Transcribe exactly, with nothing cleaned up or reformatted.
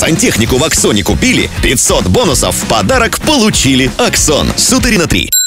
Сантехнику в Аксоне купили, пятьсот бонусов в подарок получили. Аксон. Сутырина три.